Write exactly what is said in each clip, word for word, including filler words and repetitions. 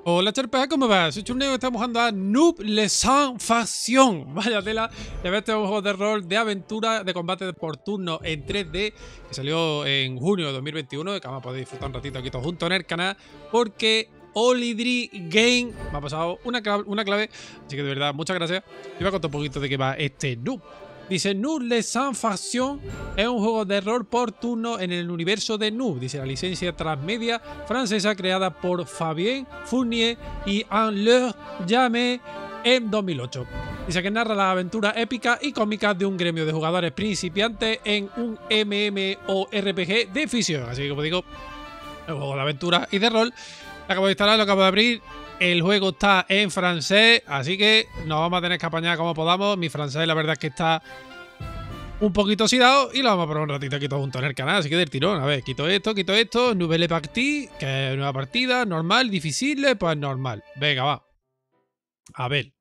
Hola Charpa, ¿cómo vas? Soy Churneo, estamos jugando a Noob Le Sans Faction. Vaya tela, ya ves, este es un juego de rol de aventura, de combate por turno en tres D, que salió en junio de dos mil veintiuno, que vamos a poder disfrutar un ratito aquí todos juntos en el canal, porque Olidri Game me ha pasado una clave, una clave, así que de verdad, muchas gracias. Y voy a contar un poquito de qué va este Noob. Dice, Noob Le Sans Faction es un juego de rol por turno en el universo de Noob. Dice, la licencia transmedia francesa creada por Fabien Fournier y Anne-Laure Jammet en dos mil ocho. Dice que narra las aventuras épicas y cómicas de un gremio de jugadores principiantes en un MMORPG de ficción. Así que, como digo, es un juego de aventura y de rol. Lo acabo de instalar, lo acabo de abrir. El juego está en francés, así que nos vamos a tener que apañar como podamos. Mi francés, la verdad es que está un poquito oxidado y lo vamos a poner un ratito aquí todos juntos en el canal, así que del tirón. A ver, quito esto, quito esto. Nouvelle partie, que es nueva partida, normal, difícil, pues normal. Venga, va. A ver.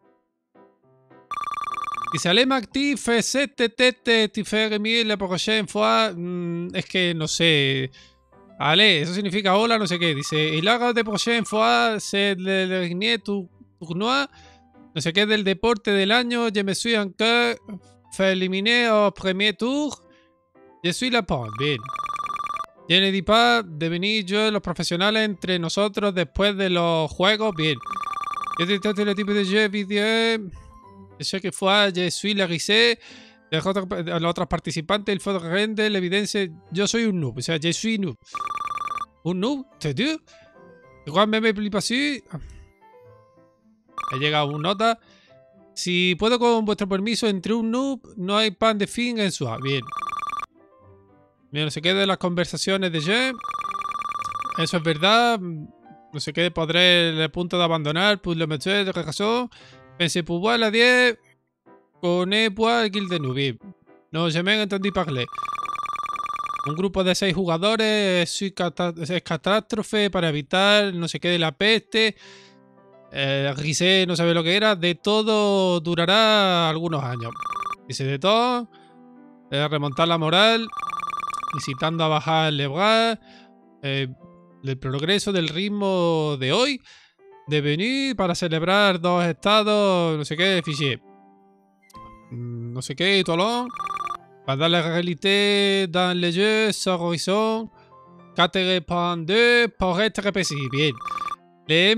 Dice, allez, Macti, fais cette tête, tu fais mieux la prochaine fois. Mm, es que no sé. Vale, eso significa hola, no sé qué. Dice, y la de prochaine fois, c'est le dernier tournoi, no sé qué, del deporte del año. Je me suis encore fait éliminer au premier tour. Je suis la pont. Bien. Je ne dis pas de venir yo, los profesionales, entre nosotros después de los juegos. Bien. Yo deteste el tipo de jeu vidéo. Je sais que fois, je suis la risée. De los otros participantes, el faut rendre la evidencia. Yo soy un noob, o sea, je suis noob. ¿Un noob? ¿Te digo? Igual me me flipa así. He llegado un nota. Si puedo, con vuestro permiso, entre un noob, no hay pan de fin en su. Bien. Bien, no se quede las conversaciones de Jem. Eso es verdad. No se quede, podré el punto de abandonar. Pues lo meté de razón. Pensé, pues voilà, la diez. Con E, pues, guild de noob. No, je me entendí parler. Un grupo de seis jugadores es catástrofe para evitar no sé qué de la peste. Eh, Gisé no sabe lo que era. De todo durará algunos años. Dice de todo. Eh, remontar la moral. Incitando a bajar el lebrar. Eh, del progreso del ritmo de hoy. De venir para celebrar dos estados. No sé qué. Fichier. No sé qué. Tolón. Pendant la réalité dans le jeu sur horizon, quatre deux pour être précis. Bien. Les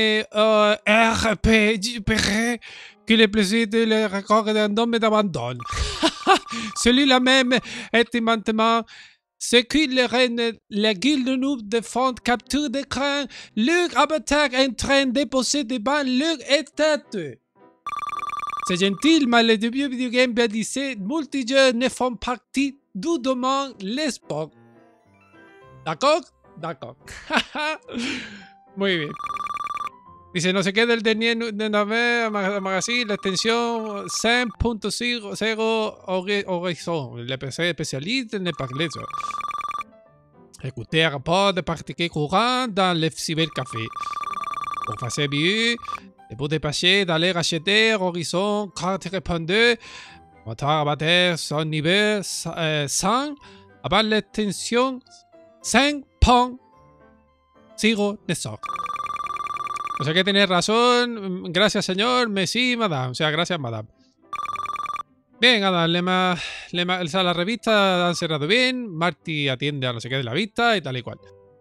MMORPG que le plaisir de le record d'un homme d'abandon. Celui-là même est maintenant ce que le reine, la guilde noob de fond capture d'écran, leur avatar en train de poser devant leur statue. C'est gentil, mais les débuts videogame bien disait, multijoueurs ne font partie du domaine les sports. ¿D'accord? D'accord. Muy bien. Dice, no sé qué del dernier de Nave Magazine, la extensión cinq punto cero Horizon. Le P C spécialiste ne parle ça. Écoutez un rapport de pratiquer courant dans le cybercafé. Pour faire mieux, et pour dépasser d'aller racheter Horizon quatre point deux, moteur à battre son niveau euh, cent avant l'extension cinq point cero de soc. O sea que tenés razón. Gracias, señor. Messi, madame. O sea, gracias, madame. Bien, nada, lema, lema, o sea, la revista han cerrado bien. Marty atiende a no sé qué de la vista y tal y cual.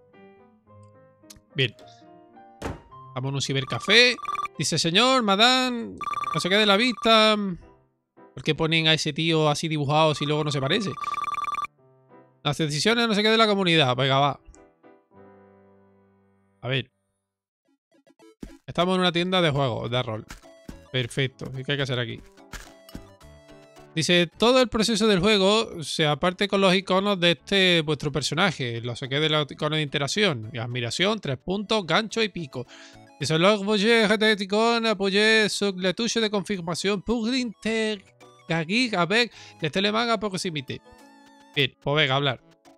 Bien. Vamos a un cibercafé. Dice, señor, madame, no se quede la vista. ¿Por qué ponen a ese tío así dibujado si luego no se parece? Las decisiones no se quede de la comunidad. Venga, va. A ver. Estamos en una tienda de juegos, de rol. Perfecto. ¿Qué hay que hacer aquí? Dice, todo el proceso del juego se aparte con los iconos de este vuestro personaje. Lo se quede los iconos de interacción. Y admiración, tres puntos, gancho y pico. Dice, luego voy a icône, apoyé sur la touche de confirmación pour interagir avec les téléman à proximité. Bien, pues venga, hablar.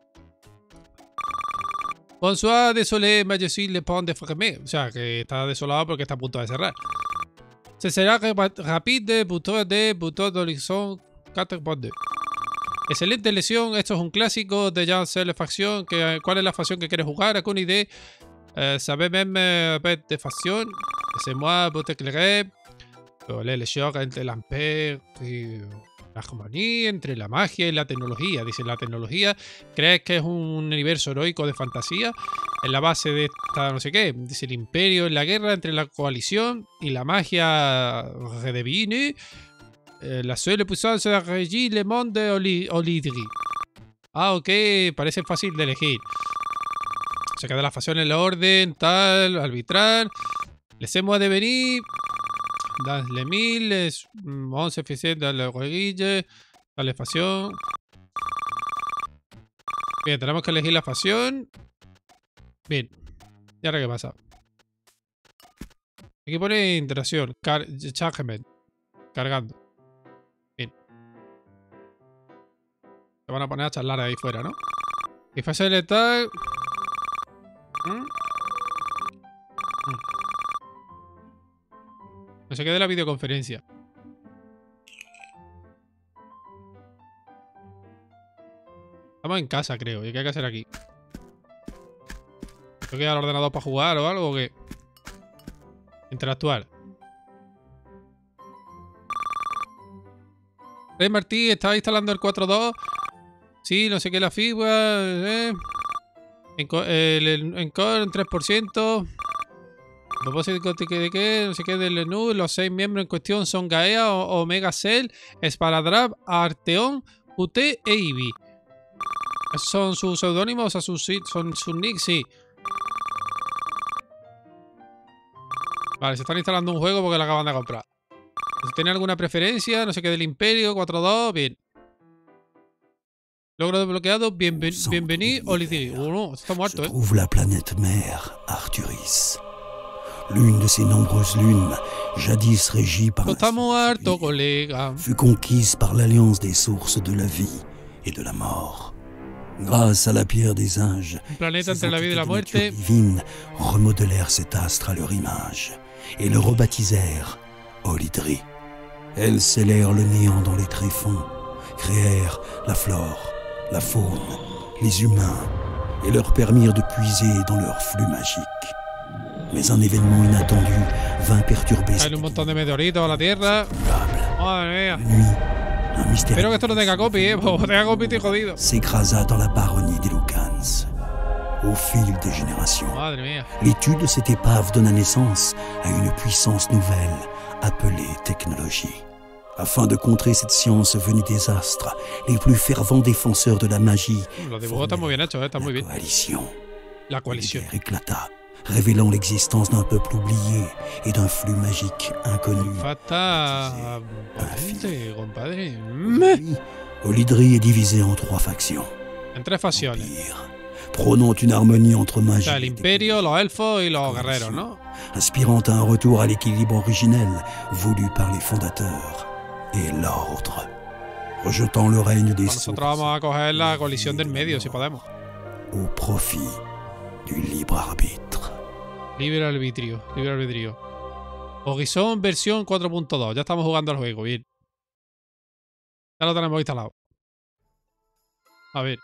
Bonsoir, désolé, mais je suis le pont de fermé. O sea, que está desolado porque está a punto de cerrar. Se será rapide, botón de botón de horizon cuatro punto dos. Excelente lesión, esto es un clásico de ya hacer la facción. Que, ¿cuál es la facción que quieres jugar? ¿Alguna idea? Euh, savez même euh, bête de façon. Laissez-moi vous éclairer. Le lesión entre el ampere y la armonía, entre la magia y la tecnología. Dice, la tecnología, ¿crees que es un universo heroico de fantasía? En la base de esta no sé qué. Dice, el imperio en la guerra entre la coalición y la magia redevine. Eh, la seule puissance régit le monde Olidri. Ah, ok, parece fácil de elegir. Se queda la facción en la orden, tal, arbitrar. Laissez-moi devenir. Dasle mil, es once eficiente, dale jueguille, dale facción. Bien, tenemos que elegir la facción. Bien. ¿Y ahora qué pasa? Aquí pone interacción. Car Chargement. Cargando. Bien. Se van a poner a charlar ahí fuera, ¿no? Y fase letal. ¿Mm? ¿Mm? No sé qué de la videoconferencia. Estamos en casa, creo. ¿Y qué hay que hacer aquí? ¿Tengo que ir al ordenador para jugar o algo o qué? Interactuar. Rey Martí, ¿estaba instalando el cuatro punto dos? Sí, no sé qué la fibra. Eh. El Encore en tres por ciento. Propósito de que, no sé qué, del menú. Los seis miembros en cuestión son Gaea, Omega Cell, Sparadrap, Arteon, U T e Ivy. ¿Son sus seudónimos? O sea, sus, son sus nicks, sí. Vale, se están instalando un juego porque lo acaban de comprar. Si tiene alguna preferencia, no sé qué, del Imperio, cuatro punto dos, bien. Logro desbloqueado, bienven bienvenido, Olidri. Oh no, está muerto, eh. Trouve la planète mère, Arturis. L'une de ces nombreuses lunes, jadis régie par Está muerto, colega. fut conquise par l'alliance des sources de la vie et de la mort. Grâce à la pierre des âges, Un planeta entre la vida y la muerte. divines remodelèrent cet astre à leur image et le rebaptisèrent Olidri. Elles scellèrent le néant dans les tréfonds, créèrent la flore, la faune, les humains et leur permirent de puiser dans leur flux magique. Mais un événement inattendu vint perturber Hay un montón de meteoritos a la Tierra. Madre mía. nuit. Un mystère Espero que esto no tenga copy, eh. Porque tenga copy, estoy jodido. s'écrasa dans la baronnie des Lucans. Au fil des générations, Madre mía. l'étude de cette épave donna naissance à une puissance nouvelle appelée technologie. Afin de contrer cette science venue des astres, les plus fervents défenseurs de la magie Los dibujos están muy bien hechos, eh. Están muy la bien. coalition. La coalición. Une guerre éclata, révélant l'existence d'un peuple oublié et d'un flux magique inconnu. Falta potente, compadre. Aujourd'hui, Olidri est divisé en trois factions. En tres facciones. Empire, prônant une harmonie entre O magie sea, el et imperio, los elfos y los guerreros, ¿no? aspirant à un retour à l'équilibre originel voulu par les fondateurs, et l'ordre, rejetant le règne des Pues sources nosotros vamos a coger la colisión del medio, si podemos. au profit du libre arbitre. Libre arbitrio, libre arbitrio. Horizon versión cuatro punto dos. Ya estamos jugando al juego, bien. Ya lo tenemos instalado. A ver.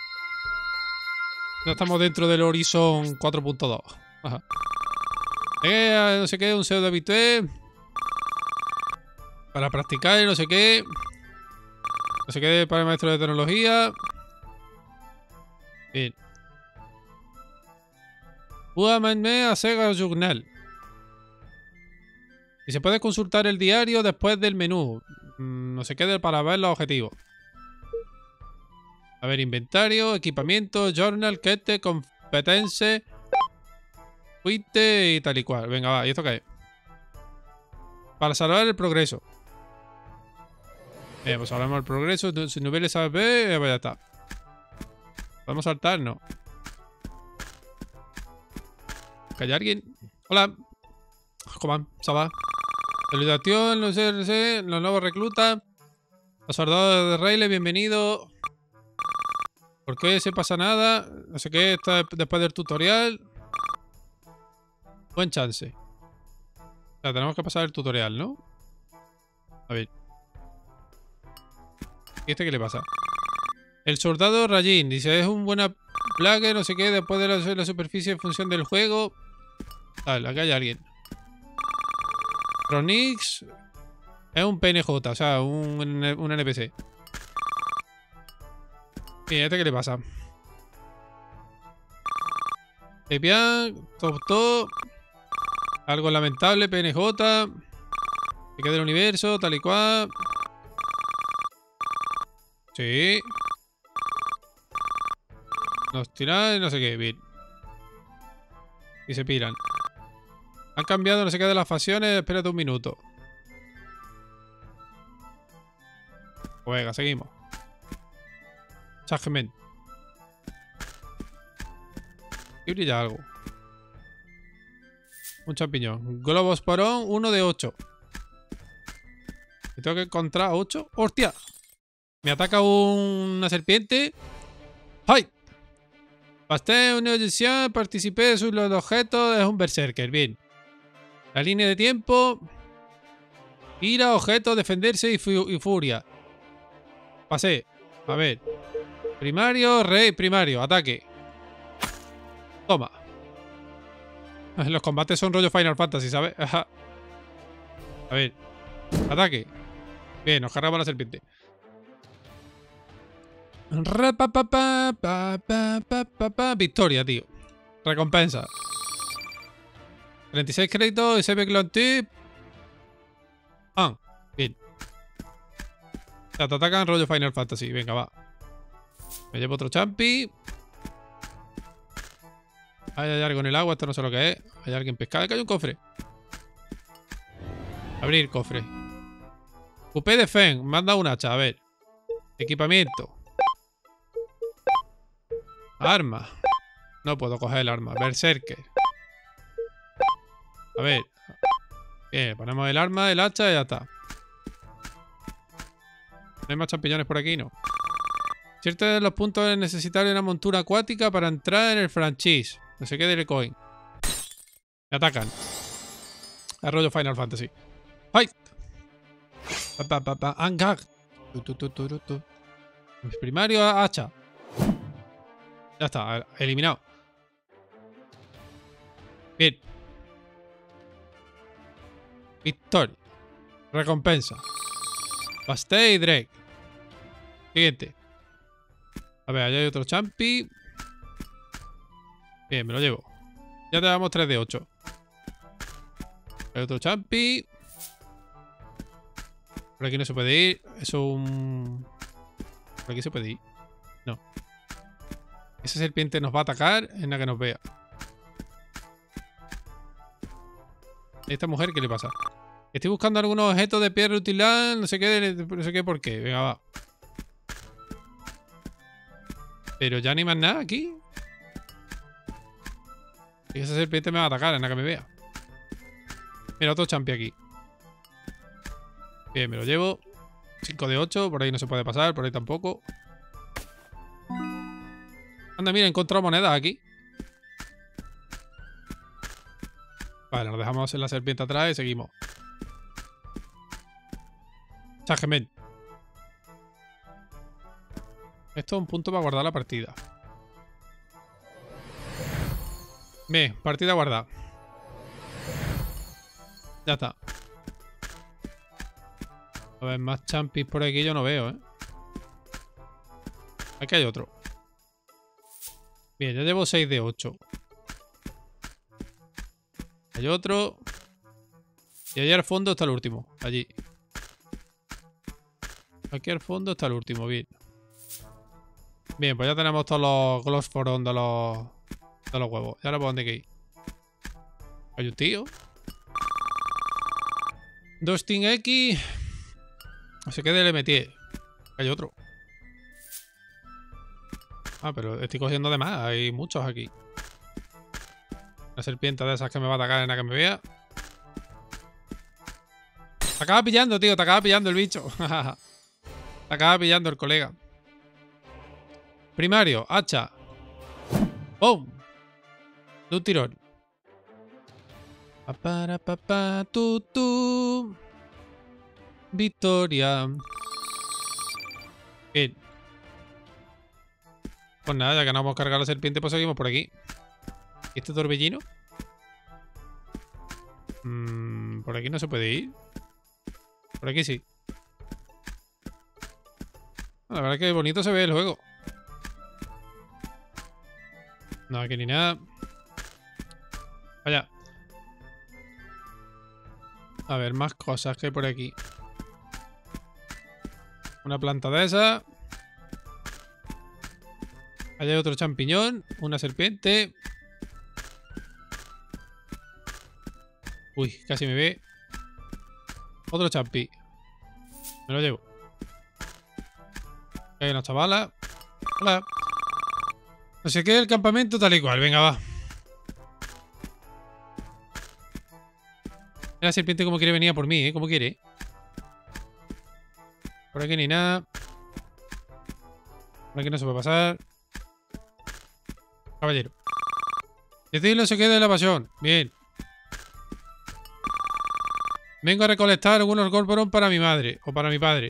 Ya estamos dentro del Horizon cuatro punto dos. Ajá. Eh, no sé qué, un pseudo habitué. Para practicar, no sé qué. No sé qué para el maestro de tecnología. Bien. Úame a Sega Journal. Y se puede consultar el diario después del menú. Mm, no sé qué para ver los objetivos. A ver, inventario, equipamiento, journal, quete, competence, fuite y tal y cual. Venga, va, ¿y esto qué es? Para salvar el progreso. Bien, pues salvamos el progreso. Si niveles A B, pues ya está. ¿Podemos saltar? No. ¿Que hay alguien? Hola. ¿Cómo ça va? Salutación, los R C, los nuevos reclutas. Los soldados de Rayleigh, bienvenido. ¿Por qué se pasa nada? No sé qué, está después del tutorial. Buen chance. O sea, tenemos que pasar el tutorial, ¿no? A ver. ¿Y este qué le pasa? El soldado Rajin. Dice, es un buena plaga, no sé qué, después de la, la superficie en función del juego. Vale, acá hay alguien. Ronix. Es un P N J, o sea, un, un N P C. Mira, ¿este qué le pasa? Epian, top top. Algo lamentable, P N J. Se queda del universo, tal y cual. Sí. Nos tiran, no sé qué, bien. Y se piran. Han cambiado no sé qué de las facciones, espérate un minuto. Venga, seguimos. Chagement. Y brilla algo. Un champiñón. Globosporón, uno de ocho. ¿Me tengo que encontrar ocho? ¡Hostia! Me ataca un... una serpiente. ¡Ay! Pasé una audición, participé de su objeto, es un berserker. Bien. La línea de tiempo. Ira, objeto, defenderse y, fu y furia. Pasé. A ver. Primario, rey, primario. Ataque. Toma. Los combates son rollo Final Fantasy, ¿sabes? A ver. Ataque. Bien, nos cargamos la serpiente. Victoria, tío. Recompensa. treinta y seis créditos, S B Clone Tip. Ah, bien. O sea, te atacan rollo Final Fantasy. Venga, va. Me llevo otro champi. Hay, hay algo en el agua, esto no sé lo que es. Hay alguien pescado. Que hay un cofre. Abrir cofre. Coupé de Fen. Me han dado un hacha, a ver. Equipamiento. Arma. No puedo coger el arma. Berserker. A ver. Bien, ponemos el arma, el hacha y ya está. ¿No hay más champiñones por aquí? No. Cierto de los puntos es necesitar una montura acuática para entrar en el franchise. No sé qué del coin. Me atacan. Arroyo Final Fantasy. ¡Ay! Pa, pa, pa, pa. Angag. Tu, tu, tu, tu, tu. Primario, hacha. Ya está, eliminado. Bien. Victoria. Recompensa. Pastel y Drake. Siguiente. A ver, allá hay otro champi. Bien, me lo llevo. Ya tenemos tres de ocho. Hay otro champi. Por aquí no se puede ir. Es un... Por aquí se puede ir. No. Esa serpiente nos va a atacar en la que nos vea. ¿Esta mujer qué le pasa? Estoy buscando algunos objetos de piedra utilidad. No sé qué, no sé qué por qué. Venga, va. Pero ya ni más nada aquí. Y esa serpiente me va a atacar en la que me vea. Mira, otro champi aquí. Bien, me lo llevo. cinco de ocho. Por ahí no se puede pasar. Por ahí tampoco. Anda, mira, he encontrado monedas aquí. Vale, nos dejamos en la serpiente atrás y seguimos. Chagement. Esto es un punto para guardar la partida. Bien, partida guardada. Ya está. A ver, más champis por aquí yo no veo, ¿eh? Aquí hay otro. Bien, ya llevo seis de ocho. Hay otro. Y allá al fondo está el último. Allí. Aquí al fondo está el último, bien. Bien, pues ya tenemos todos los glosforón de los, de los huevos. ¿Y ahora por dónde hay que ir? Hay un tío. Dos Team X. No sé qué le metí. Hay otro. Ah, pero estoy cogiendo de más. Hay muchos aquí. Una serpiente de esas que me va a atacar en la que me vea. Te acaba pillando, tío. Te acaba pillando el bicho. Te acaba pillando el colega. Primario, hacha. ¡Pum! De un tirón. Pa, para, pa, pa, tu, tu. Victoria. Bien. Pues nada, ya que no vamos a cargar la serpiente, pues seguimos por aquí. ¿Y este torbellino? Mm, por aquí no se puede ir. Por aquí sí. La verdad es que bonito se ve el juego. No, aquí ni nada. Vaya. A ver, más cosas que hay por aquí. Una planta de esa. Allá hay otro champiñón. Una serpiente. Uy, casi me ve. Otro champi. Me lo llevo. Hay una chavala. Hola. No sé qué, el campamento tal y cual. Venga, va. La serpiente como quiere venir a por mí, ¿eh? Como quiere. Por aquí ni nada. Por aquí no se puede pasar. Caballero. Decir no se quede de la pasión. Bien. Vengo a recolectar algunos Gorborón para mi madre. O para mi padre.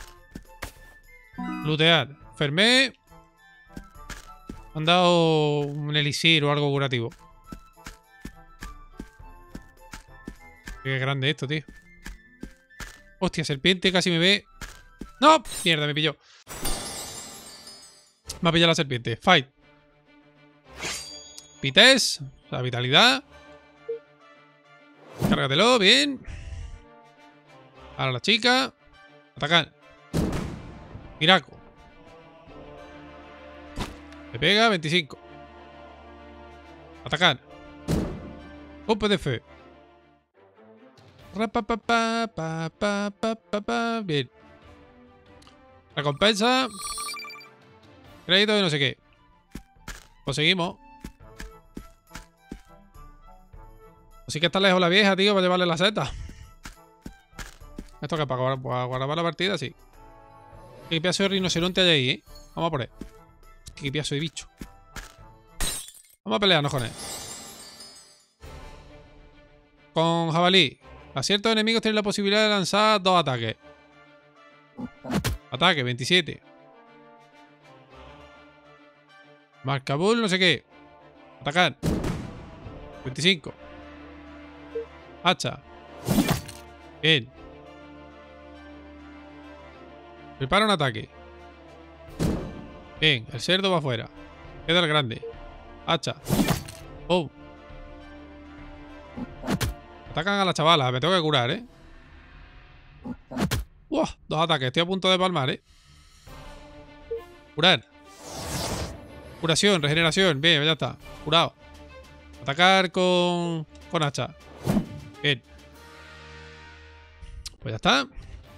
Lootear. Fermé. Me han dado un elixir o algo curativo. Qué grande esto, tío. Hostia, serpiente casi me ve. ¡No! Mierda, me pilló. Me ha pillado la serpiente. Fight. Pites. O sea, vitalidad. Cárgatelo, bien. Ahora la chica. Atacar. Miraco. Me pega, veinticinco. Atacar. Un P D F. Bien. Recompensa. Crédito y no sé qué. Pues seguimos. Así que está lejos la vieja, tío, para llevarle la seta. Esto que para guardar, para guardar la partida, sí. Qué pedazo de rinoceronte hay ahí, ¿eh? Vamos a por él. Qué pedazo de bicho. Vamos a pelearnos con él. Con jabalí. A ciertos enemigos tienen la posibilidad de lanzar dos ataques. Ataque, veintisiete. Marcabull, no sé qué. Atacar. veinticinco. Hacha. Bien. Prepara un ataque. Bien, el cerdo va afuera. Queda el grande. Hacha. Oh. Atacan a la chavala. Me tengo que curar, ¿eh? ¡Wow! Dos ataques. Estoy a punto de palmar, ¿eh? Curar. Curación, regeneración. Bien, ya está. Curado. Atacar con... con hacha. Bien. Pues ya está.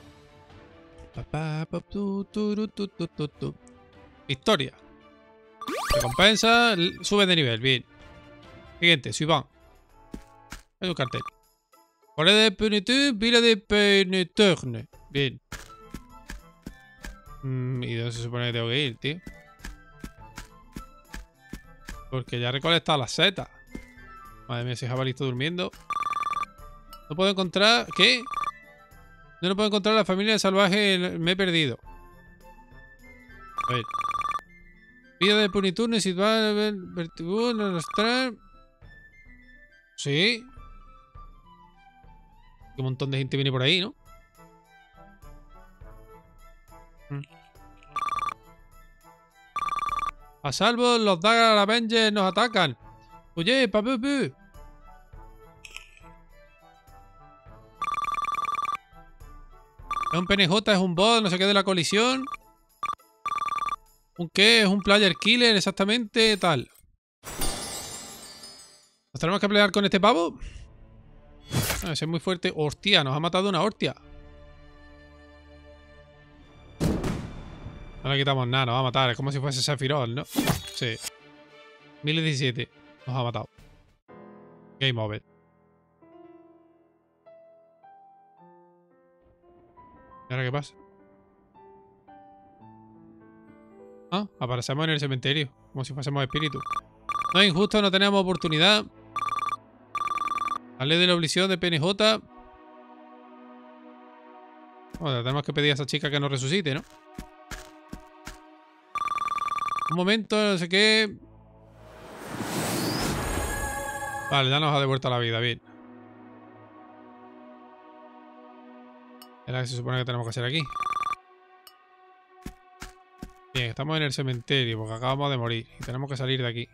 Victoria. Recompensa. Sube de nivel. Bien. Siguiente. Suivant. Hay un cartel. Hora de Penetune, pila de Penetune. Bien. Mm, ¿Y dónde se supone que tengo que ir, tío? Porque ya he recolectado las setas. Madre mía, ese jabalí está durmiendo. No puedo encontrar... ¿Qué? No, no puedo encontrar a la familia salvaje. Me he perdido. A ver. Vida de Puniturne, situada en el vertibuno, arrastrar. Sí. Un montón de gente viene por ahí, ¿no? Mm. A salvo, los Dagar Avengers nos atacan. Oye, papu, pu. Es un P N J, es un bot, no sé qué de la colisión. ¿Un qué? Es un player killer, exactamente, tal. ¿Nos tenemos que pelear con este pavo? Ah, ese es muy fuerte. Hostia, nos ha matado una hostia. No le quitamos nada, nos va a matar. Es como si fuese Sephiroth, ¿no? Sí. mil diecisiete. Nos ha matado. Game over. ¿Y ahora qué pasa? Ah, aparecemos en el cementerio. Como si fuésemos espíritus. No es injusto, no tenemos oportunidad. La ley de la obligación de P N J. Bueno, tenemos que pedir a esa chica que nos resucite, ¿no? Un momento, no sé qué. Vale, ya nos ha devuelto la vida, bien. Era que se supone que tenemos que hacer aquí. Bien, estamos en el cementerio porque acabamos de morir. Y tenemos que salir de aquí.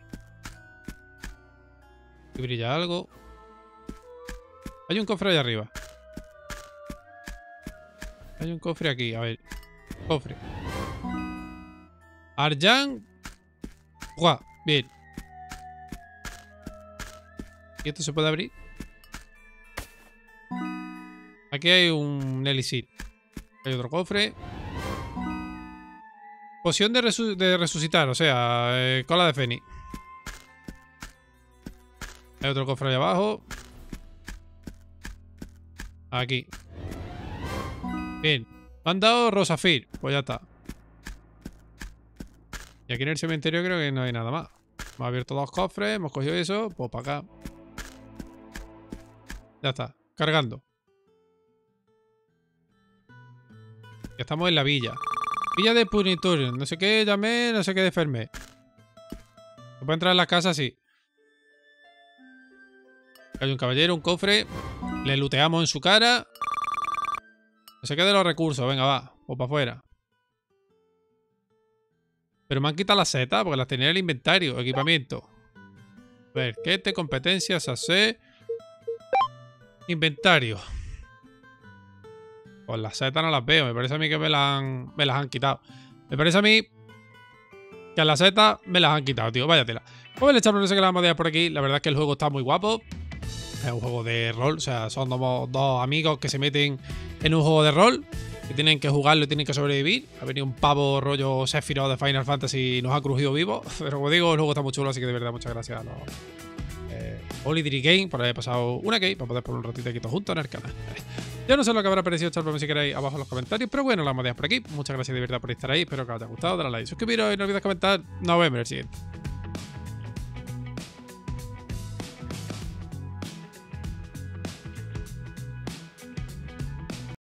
Y brilla algo. Hay un cofre allá arriba. Hay un cofre aquí, a ver. Cofre. Arjan. Guau, bien. ¿Y esto se puede abrir? Aquí hay un elixir. Hay otro cofre. Poción de, resu de resucitar, o sea, eh, cola de fénix. Hay otro cofre ahí abajo. Aquí. Bien. Me han dado Rosafir. Pues ya está. Y aquí en el cementerio creo que no hay nada más. Hemos abierto dos cofres, hemos cogido eso, pues para acá. Ya está, cargando. Ya estamos en la villa. Villa de Punitur. No sé qué llamé, no sé qué de Fermé. ¿Se puede entrar en la casa? Sí. Hay un caballero, un cofre. Le looteamos en su cara. No sé qué de los recursos. Venga, va. O para afuera. Pero me han quitado las setas porque las tenía en el inventario. Equipamiento. A ver, ¿qué te competencias hace? Inventario. Pues las setas no las veo. Me parece a mí que me las han, me las han quitado. Me parece a mí que a las setas me las han quitado, tío. Váyatela. Pues el echarme no sé qué la vamos a dejar por aquí. La verdad es que el juego está muy guapo. Es un juego de rol. O sea, son dos, dos amigos que se meten en un juego de rol. Que tienen que jugarlo y tienen que sobrevivir. Ha venido un pavo rollo Sephiroth de Final Fantasy y nos ha crujido vivo. Pero como digo, el juego está muy chulo, así que de verdad muchas gracias a los eh, Olidri Game por haber pasado una key para poder poner un ratito aquí todos juntos en el canal. Yo no sé lo que habrá parecido, echarme si queréis abajo en los comentarios. Pero bueno, la vamos a dejar por aquí. Muchas gracias de verdad por estar ahí. Espero que os haya gustado. Dale a like, suscribiros y no olvidéis comentar. Nos vemos en el siguiente.